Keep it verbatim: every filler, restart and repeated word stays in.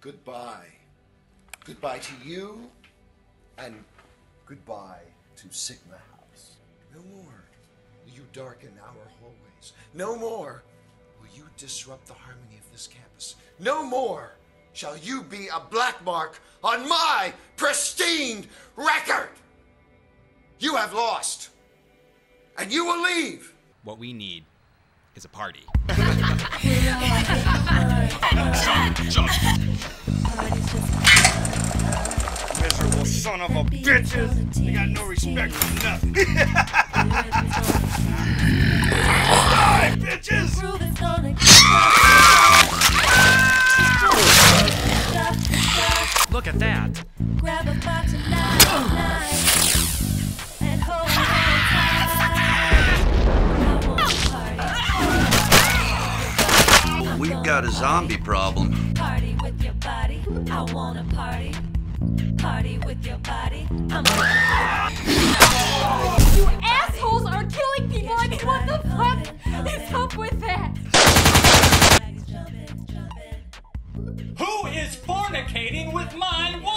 Goodbye. Goodbye to you, and goodbye to Sigma House. No more will you darken our hallways. No more will you disrupt the harmony of this campus. No more shall you be a black mark on my pristine record. You have lost, and you will leave. What we need is a party. Jump, jump. Miserable son of a bitches. They got no respect for nothing. Die, bitches! Look at that. Grab a box of nine and hold it tight. We've got a zombie problem. Party with your body. I wanna party. Party with your body. I'm You assholes are killing people. I mean, what the fuck is up with that? Who is fornicating with my wife?